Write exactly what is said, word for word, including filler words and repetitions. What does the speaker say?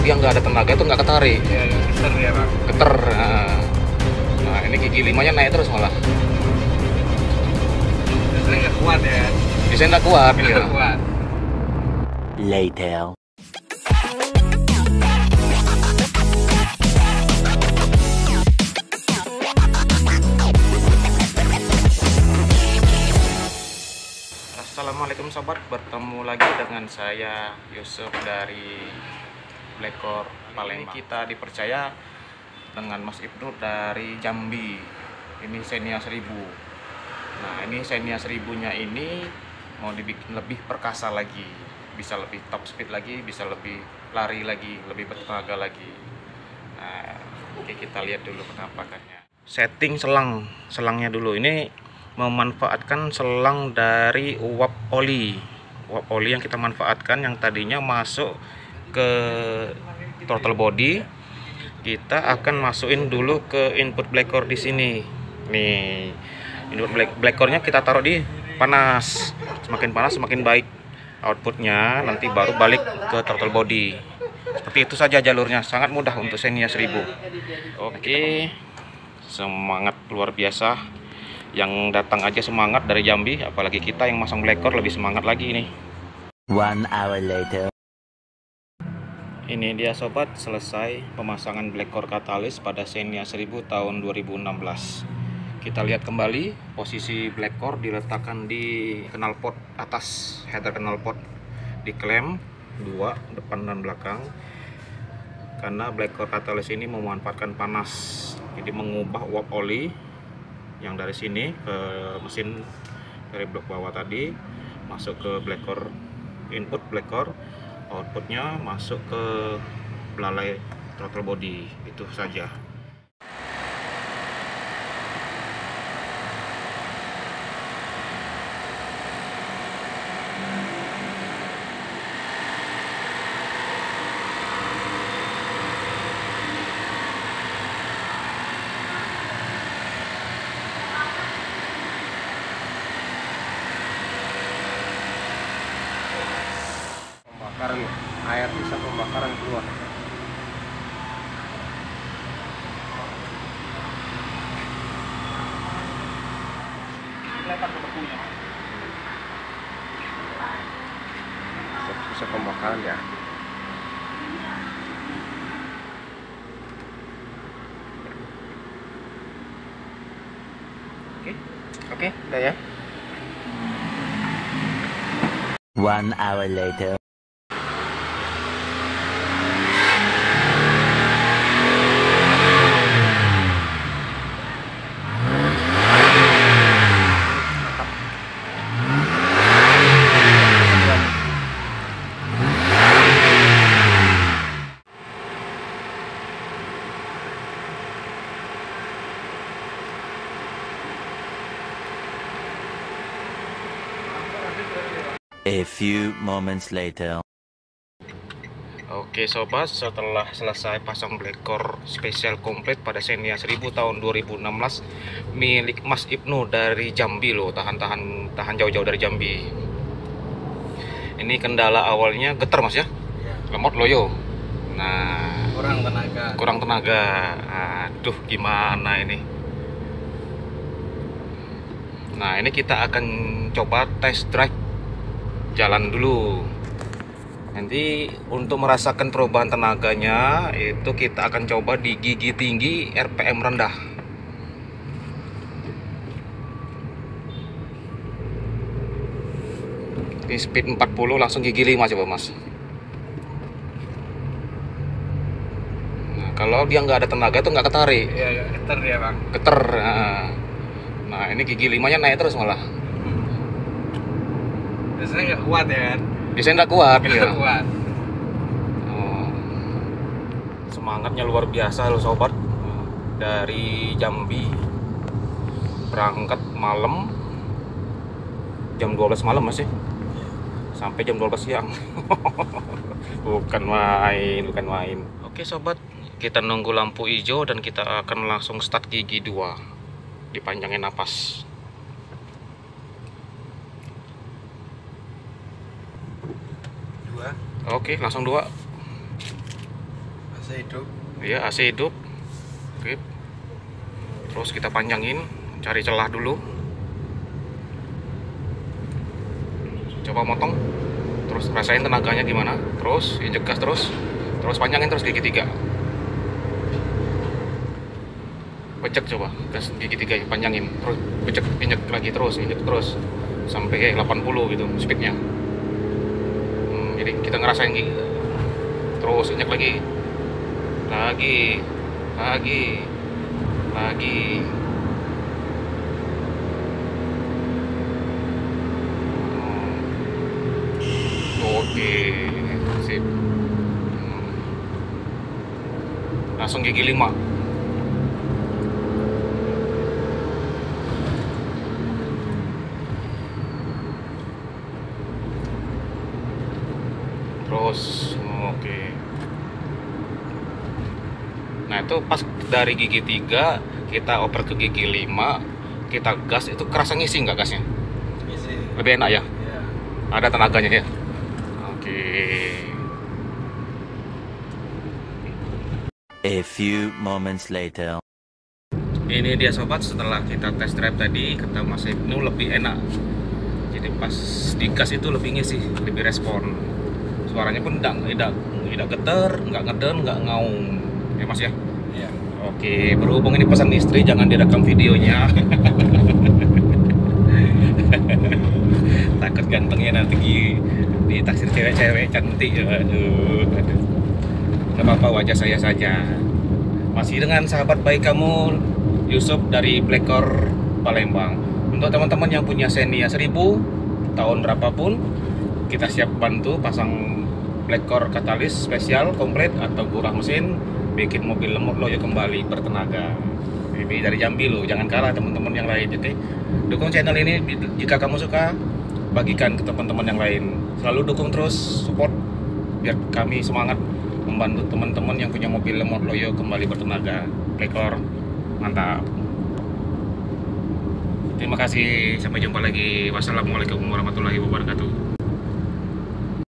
dia nggak ada tenaga itu nggak ketarik. Iya, ya, keter ya bang. Keter. Nah, nah ini gigi limanya naik terus malah. Biasanya nggak kuat ya. Biasanya nggak kuat. Nggak Ya. kuat. Later. Assalamualaikum sobat, bertemu lagi dengan saya Yusuf dari Blekor Palembang. Kita dipercaya dengan Mas Ibnu dari Jambi. Ini Xenia seribu. Nah, ini Xenia seribunya ini mau dibikin lebih perkasa lagi, bisa lebih top speed lagi, bisa lebih lari lagi, lebih bertenaga lagi. Nah, oke, kita lihat dulu penampakannya. Setting selang, selangnya dulu. Ini memanfaatkan selang dari uap oli uap oli yang kita manfaatkan, yang tadinya masuk ke throttle body, kita akan masukin dulu ke input Blekor di sini. Nih, input Blekornya kita taruh di panas, semakin panas semakin baik outputnya, nanti baru balik ke throttle body. Seperti itu saja jalurnya, sangat mudah untuk Xenia seribu. Oke, semangat luar biasa. Yang datang aja semangat dari Jambi, apalagi kita yang masang Blekor lebih semangat lagi nih. One hour later. Ini dia sobat, selesai pemasangan Blekor katalis pada Xenia seribu tahun dua ribu enam belas. Kita lihat kembali posisi Blekor diletakkan di knalpot atas, header knalpot diklem dua, depan dan belakang. Karena Blekor katalis ini memanfaatkan panas, jadi mengubah uap oli yang dari sini ke mesin dari blok bawah tadi masuk ke Blekor, input Blekor, outputnya masuk ke belalai throttle body. Itu saja. Pembakaran air bisa pembakaran keluar. Lempar ke bekunya. Bisa, bisa pembakaran ya. Oke, oke, udah ya. One hour later. A few moments later. Oke sobat, setelah selesai pasang Blekor spesial komplit pada Xenia seribu tahun dua ribu enam belas milik Mas Ibnu dari Jambi loh, tahan-tahan tahan jauh-jauh dari Jambi. Ini kendala awalnya getar Mas ya? Lemot loyo. Nah, Kurang tenaga. kurang tenaga. Aduh, gimana ini? Nah, ini kita akan coba test drive jalan dulu. Nanti untuk merasakan perubahan tenaganya itu kita akan coba di gigi tinggi, R P M rendah. Di speed empat puluh langsung gigi lima coba Mas. Nah, kalau dia nggak ada tenaga itu nggak ketarik. Iya, ya, keter ya bang. Keter. Nah, nah ini gigi limanya naik terus malah. Biasanya nggak kuat ya kan? Biasanya nggak kuat. Nggak Ya. kuat. Oh. Semangatnya luar biasa loh sobat. Dari Jambi berangkat malam jam dua belas malam masih sampai jam dua belas siang. Bukan main, bukan main. Oke sobat, kita nunggu lampu hijau dan kita akan langsung start gigi dua. Dipanjangin napas. Dua. Oke, langsung dua. Saya hidup. Iya, A C hidup. Oke. Terus kita panjangin, cari celah dulu. Coba motong. Terus rasain tenaganya gimana. Terus injek gas terus. Terus panjangin terus gigi tiga. Pecek coba gas gigi tiga panjangin. Terus pecek injek lagi terus, injek terus sampai delapan puluh gitu speednya. Hmm, jadi kita ngerasain gigi. Terus injek lagi. Lagi, lagi, lagi. Oke, sip. Hmm. Langsung gigi lima. Terus, oke. Nah itu pas dari gigi tiga kita oper ke gigi lima, kita gas itu kerasa ngisi nggak gasnya? Isi. Lebih enak ya? Ya. Ada tenaganya ya? Oke. A few moments later. Ini dia sobat, setelah kita test drive tadi kata Mas Ibnu lebih enak. Jadi pas digas itu lebih ngisi, lebih respon. Suaranya pun tidak tidak tidak getar, nggak ngeden, nggak ngaung. Ya Mas ya? Iya. Oke, berhubung ini pesan istri, jangan direkam videonya. Takut gantengnya nanti di, ditaksir cewek-cewek cantik. Aduh, aduh. Gak apa-apa, wajah saya saja. Masih dengan sahabat baik kamu, Yusuf dari Blackcore Palembang. Untuk teman-teman yang punya Xenia seribu, tahun berapapun, kita siap bantu pasang Blackcore katalis spesial komplit atau gurah mesin, bikin mobil lemot loyo kembali bertenaga. Ini dari Jambi loh, jangan kalah teman-teman yang lain. Jadi dukung channel ini jika kamu suka, bagikan ke teman-teman yang lain. Selalu dukung terus, support biar kami semangat membantu teman-teman yang punya mobil lemot loyo kembali bertenaga. Blackcore mantap. Terima kasih, sampai jumpa lagi. Wassalamualaikum warahmatullahi wabarakatuh.